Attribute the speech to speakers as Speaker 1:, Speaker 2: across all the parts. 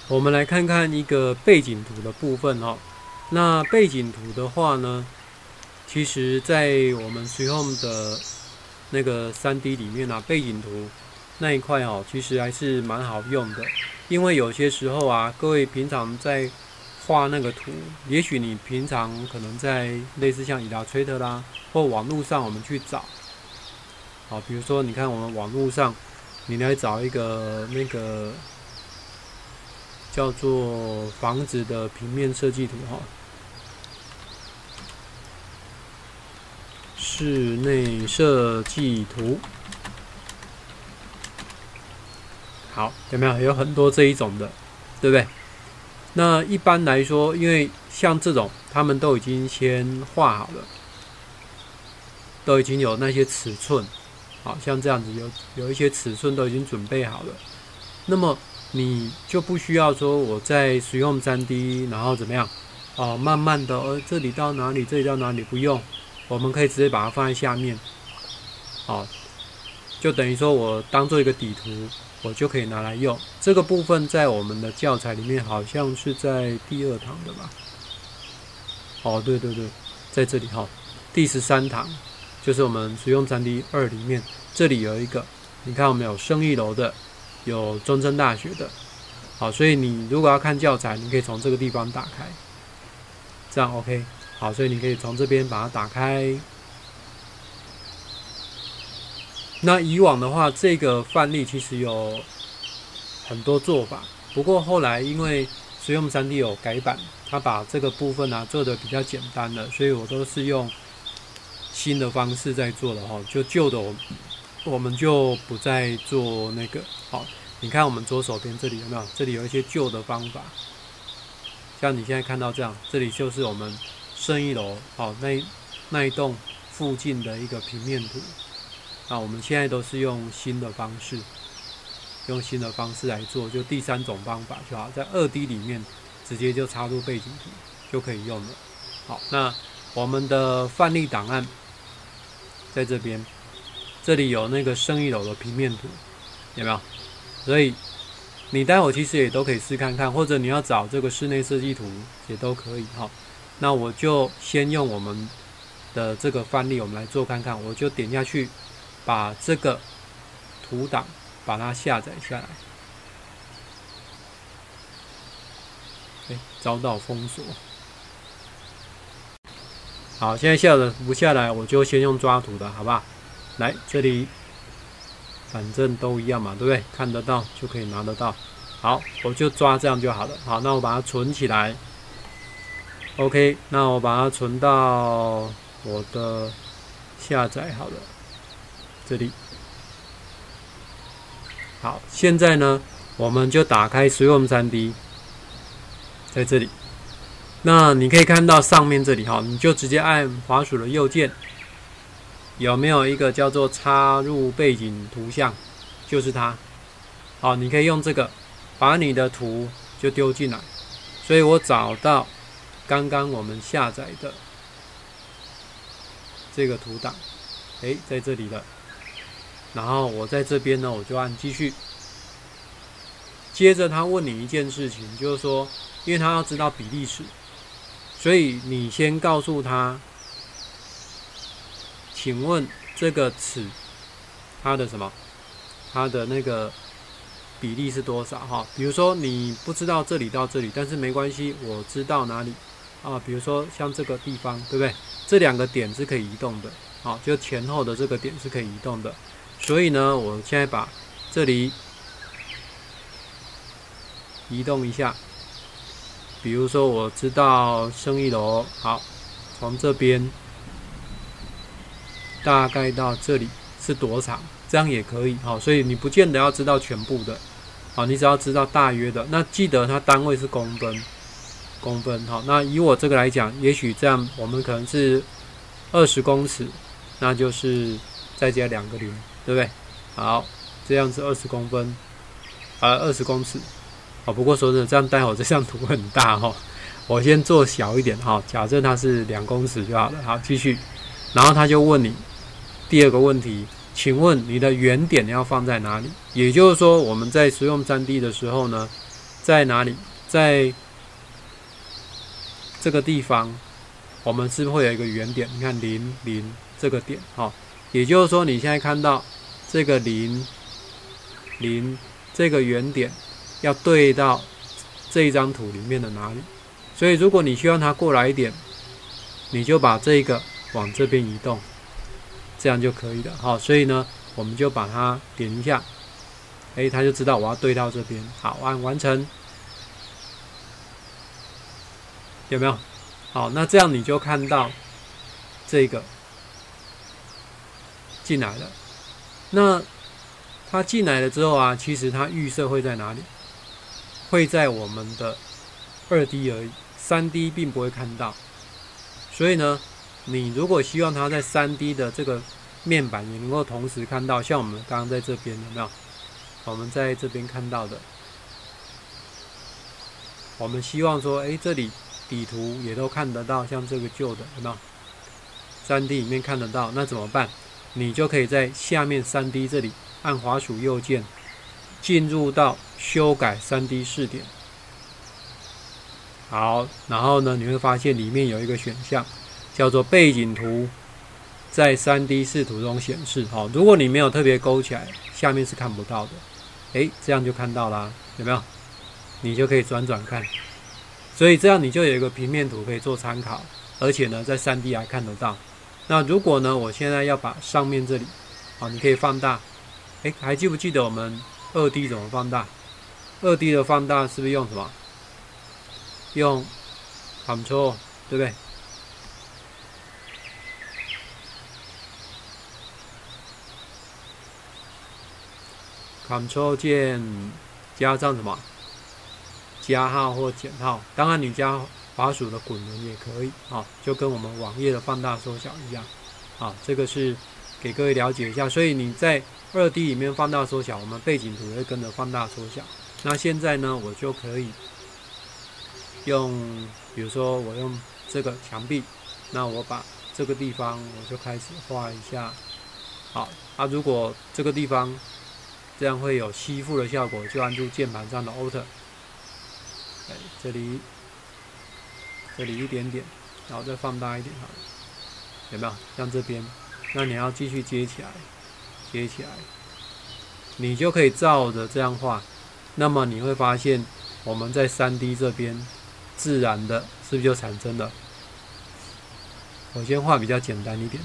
Speaker 1: 我们来看看一个背景图的部分哦。那背景图的话呢，其实在我们 SweetHome 的那个 3D 里面啊，背景图那一块哦，其实还是蛮好用的。因为有些时候啊，各位平常在画那个图，也许你平常可能在类似像 Illustrator 啦，或网络上我们去找，好，比如说你看我们网络上，你来找一个那个叫做房子的平面设计图哈，室内设计图，好，有没有？有很多这一种的，对不对？那一般来说，因为像这种，他们都已经先画好了，都已经有那些尺寸，好像这样子有一些尺寸都已经准备好了。那么你就不需要说我在使用 3D， 然后怎么样？慢慢的，这里到哪里，这里到哪里，不用，我们可以直接把它放在下面，就等于说我当做一个底图。我就可以拿来用。这个部分在我们的教材里面好像是在第2堂的吧？对，在这里哈，第13堂就是我们使用 3D 2里面，这里有一个，你看我们有生意楼的，有中正大学的，好，所以你如果要看教材，你可以从这个地方打开，这样 OK， 好，所以你可以从这边把它打开。那以往的话，这个范例其实有很多做法，不过后来因为SweetHome 3D 有改版，它把这个部分做的比较简单了，所以我都是用新的方式在做的哈，就旧的我们就不再做那个。好，你看我们左手边这里有没有？这里有一些旧的方法，像你现在看到这样，这里就是我们生意楼那一栋附近的一个平面图。那我们现在都是用新的方式来做，就第3种方法就好，在2D 里面直接就插入背景图就可以用了。好，那我们的范例档案在这边，这里有那个生意楼的平面图，有没有？所以你待会其实也都可以试看看，或者你要找这个室内设计图也都可以哈。那我就先用我们的这个范例，我们来做看看，我就点下去。把这个图档把它下载下来，遭到封锁。好，现在下载不下来，我就先用抓图的，好不好？来这里，反正都一样嘛，对不对？看得到就可以拿得到。好，我就抓这样就好了。好，那我把它存起来。OK， 那我把它存到我的下载好了。这里好，现在呢，我们就打开SweetHome 3D， 在这里。那你可以看到上面这里哈，你就直接按滑鼠的右键，有没有一个叫做插入背景图像？就是它。好，你可以用这个把你的图就丢进来。所以我找到刚刚我们下载的这个图档，在这里了。然后我在这边呢，我就按继续。接着他问你一件事情，就是说，因为他要知道比例尺，所以你先告诉他，请问这个尺它的什么？它的那个比例是多少？哈，比如说你不知道这里到这里，但是没关系，我知道哪里啊？比如说像这个地方，对不对？这2个点是可以移动的，好，就前后的这个点是可以移动的。所以呢，我现在把这里移动一下，比如说我知道生意楼，好，从这边大概到这里是多长，这样也可以，好，所以你不见得要知道全部的，好，你只要知道大约的。那记得它单位是公分，好，那以我这个来讲，也许这样我们可能是20公尺，那就是再加2个0。对不对？好，这样子20公分，20公尺。好，不过说真的，这样待会这张图很大哈，我先做小一点哈。假设它是2公尺就好了。好，继续。然后他就问你第2个问题，请问你的原点要放在哪里？也就是说，我们在SweetHome 3D 的时候呢， 在哪里？在这个地方，我们是不是会有一个原点？你看0,0这个点，也就是说你现在看到这个0,0这个原点要对到这一张图里面的哪里？所以如果你希望它过来一点，你就把这个往这边移动，这样就可以了。所以呢，我们就把它点一下，它就知道我要对到这边。好，按完成，有没有？好，那这样你就看到这个进来了。那它进来了之后啊，其实它预设会在哪里？会在我们的2D 而已，3D 并不会看到。所以呢，你如果希望它在3D 的这个面板也能够同时看到，像我们刚刚在这边有没有？我们在这边看到的，我们希望说，这里底图也都看得到，像这个旧的有没有？3D 里面看得到，那怎么办？你就可以在下面 3D 这里按滑鼠右键，进入到修改 3D 视点。好，然后呢，你会发现里面有一个选项叫做背景图在 3D 视图中显示。如果你没有特别勾起来，下面是看不到的。这样就看到啦，有没有？你就可以转看。所以这样你就有一个平面图可以做参考，而且呢，在 3D 还看得到。那如果呢，我现在要把上面这里，你可以放大。还记不记得我们2D 怎么放大？2D 的放大是不是用什么？用 Ctrl 对不对？Ctrl 键加上什么？加号或减号。当然你加滑鼠的滚轮也可以就跟我们网页的放大缩小一样这个是给各位了解一下。所以你在2D 里面放大缩小，我们背景图会跟着放大缩小。那现在呢，我就可以用，比如说我用这个墙壁，那我把这个地方我就开始画一下。好，如果这个地方这样会有吸附的效果，就按住键盘上的 Alt， 这里一点点，然后再放大一点好了，有没有？像这边，那你要继续接起来，你就可以照着这样画。那么你会发现，我们在 3D 这边自然的是不是就产生了？我先画比较简单一点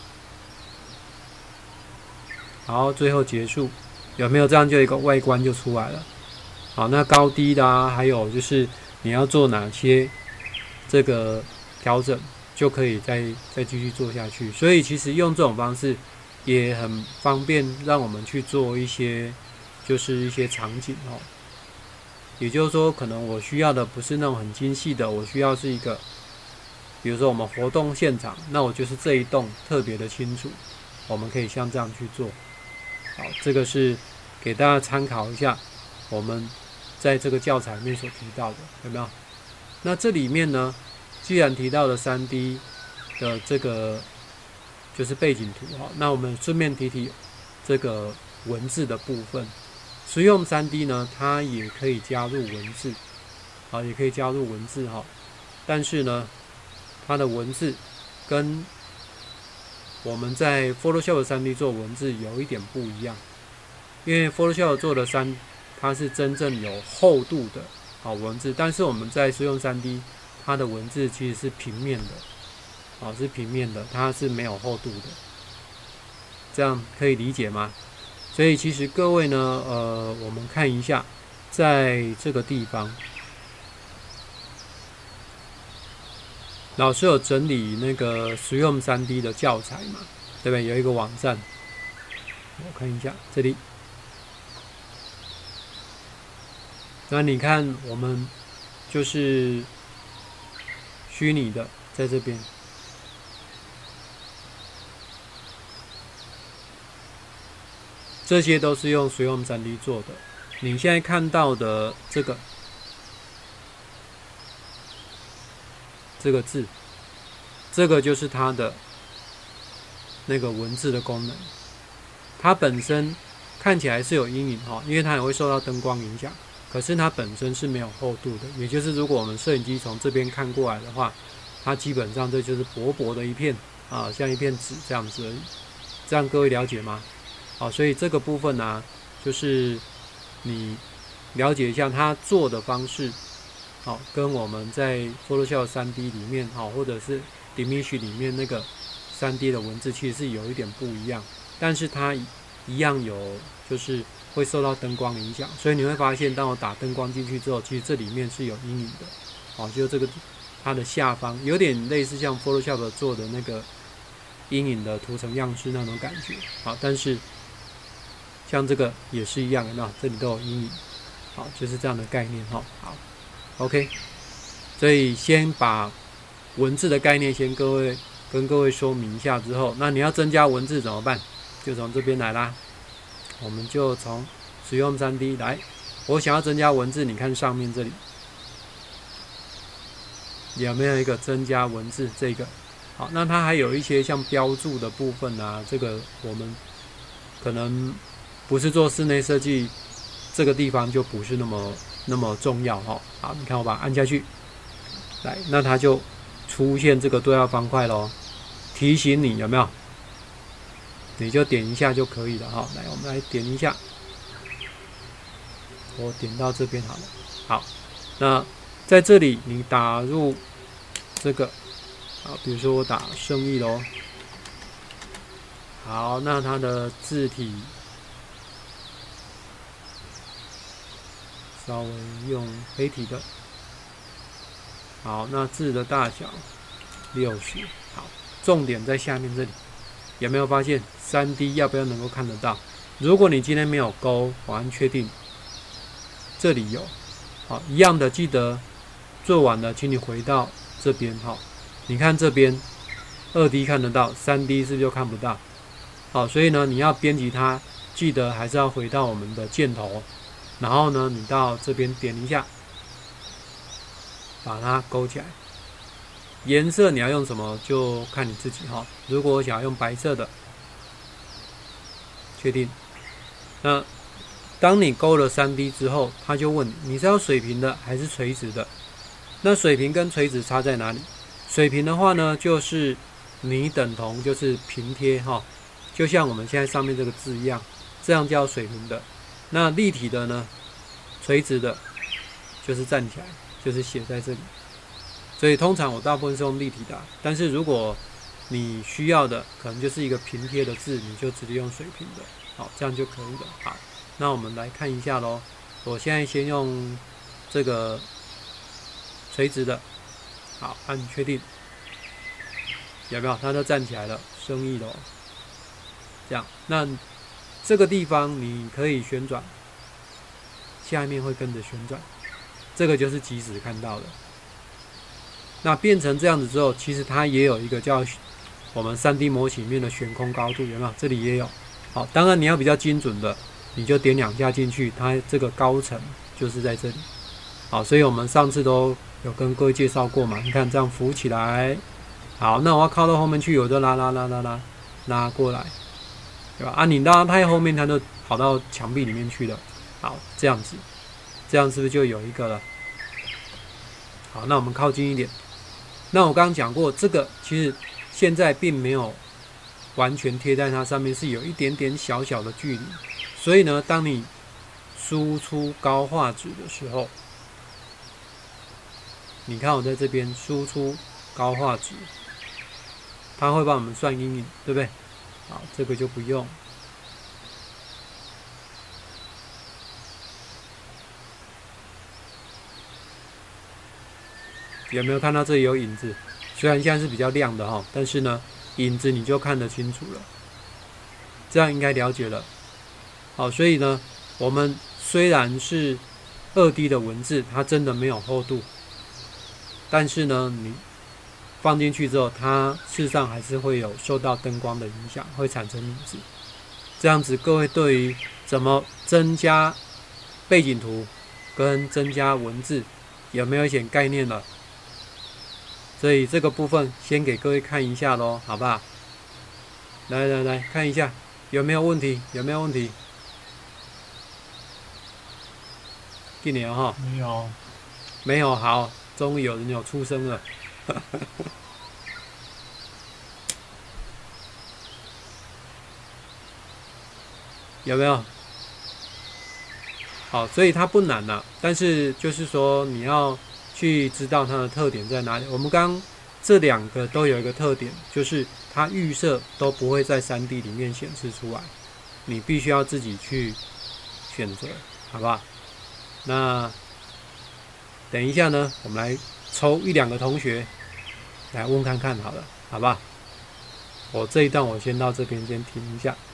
Speaker 1: 好，最后结束，有没有？这样就一个外观就出来了。好，那高低的还有就是你要做哪些这个调整，就可以再继续做下去。所以其实用这种方式也很方便，让我们去做一些场景也就是说，可能我需要的不是那种很精细的，我需要是一个，比如说我们活动现场，那我就是这一栋特别的清楚，我们可以像这样去做。好，这个是给大家参考一下，我们在这个教材里面所提到的，有没有？那这里面呢，既然提到了 3D 的这个就是背景图那我们顺便提这个文字的部分。实用 3D 呢，它也可以加入文字，也可以加入文字但是呢，它的文字跟我们在 Photoshop 3D 做文字有一点不一样，因为 Photoshop 做的它是真正有厚度的文字，但是我们在实用 3D 它的文字其实是平面的是平面的，它是没有厚度的，这样可以理解吗？所以其实各位呢，我们看一下，在这个地方，老师有整理那个实用 3D 的教材嘛，对不对？有一个网站，我看一下这里。那你看，我们就是虚拟的在这边。这些都是用实用 3D 做的。你现在看到的这个字，这个就是它的那个文字的功能。它本身看起来是有阴影因为它也会受到灯光影响。 可是它本身是没有厚度的，也就是如果我们摄影机从这边看过来的话，它基本上这就是薄薄的一片啊，像一片纸这样子而已。这样各位了解吗？好，所以这个部分呢，就是你了解一下它做的方式，好，跟我们在 Photoshop 3D 里面，好，或者是 Dimension 里面那个3D 的文字，其实是有一点不一样，但是它一样有就是会受到灯光影响，所以你会发现，当我打灯光进去之后，其实这里面是有阴影的，好，就这个它的下方有点类似像 Photoshop 做的那个阴影的图层样式那种感觉，好，但是像这个也是一样的，那这里都有阴影，好，就是这样的概念哈。好 ，OK， 所以先把文字的概念先跟各位说明一下之后，那你要增加文字怎么办？就从这边来啦，我们就从使用 3D 来。我想要增加文字，你看上面这里有没有一个增加文字这个？好，那它还有一些像标注的部分啊，这个我们可能不是做室内设计，这个地方就不是那么重要哈。好，你看我把它按下去，来，那它就出现这个对话方块咯，提醒你有没有？你就点一下就可以了哈。来，我们来点一下，我点到这边好了。好，那在这里你打入这个，好，比如说我打生意咯。好，那它的字体稍微用黑体的。好，那字的大小60。好，重点在下面这里，有没有发现 3D 要不要能够看得到？如果你今天没有勾，我按确定，这里有。好，一样的，记得做完了，请你回到这边。好，你看这边2D 看得到，3D 是不是就看不到？好，所以呢，你要编辑它，记得还是要回到我们的箭头，然后呢，你到这边点一下，把它勾起来。颜色你要用什么就看你自己哈。如果我想要用白色的，确定。那当你勾了 3D 之后，它就问你是要水平的还是垂直的。那水平跟垂直差在哪里？水平的话呢，就是你等同就是平贴哈，就像我们现在上面这个字一样，这样叫水平的。那立体的呢，垂直的，就是站起来，就是写在这里。所以通常我大部分是用立体的，但是如果你需要的可能就是一个平贴的字，你就直接用水平的，好，这样就可以了。好，那我们来看一下咯。我现在先用这个垂直的，好，按确定，有没有？它就站起来了，生意咯。这样，那这个地方你可以旋转，下面会跟着旋转，这个就是即时看到的。那变成这样子之后，其实它也有一个叫我们 3D 模型里面的悬空高度，有没有？这里也有。好，当然你要比较精准的，你就点2下进去，它这个高程就是在这里。好，所以我们上次都有跟各位介绍过嘛。你看这样浮起来，好，那我要靠到后面去，我就拉过来，对吧？啊，你拉太后面，它就跑到墙壁里面去了。好，这样子，这样是不是就有一个了？好，那我们靠近一点。那我刚刚讲过，这个其实现在并没有完全贴在它上面，是有一点点小小的距离。所以呢，当你输出高画质的时候，你看我在这边输出高画质，它会帮我们算阴影，对不对？好，这个就不用。有没有看到这里有影子？虽然现在是比较亮的哈，但是呢，影子你就看得清楚了。这样应该了解了。好，所以呢，我们虽然是2D 的文字，它真的没有厚度，但是呢，你放进去之后，它事实上还是会有受到灯光的影响，会产生影子。这样子，各位对于怎么增加背景图跟增加文字，有没有一点概念了？所以这个部分先给各位看一下咯，好不好？来看一下有没有问题？有没有问题？ 今年哈
Speaker 2: 没有，
Speaker 1: 没有，好，终于有人有出生了。有没有？好，所以它不难啦，但是就是说你要去知道它的特点在哪里。我们刚这两个都有一个特点，就是它预设都不会在3D 里面显示出来，你必须要自己去选择，好不好？那等一下呢，我们来抽1、2个同学来问看看好了，好不好？我这一段我先到这边先停一下。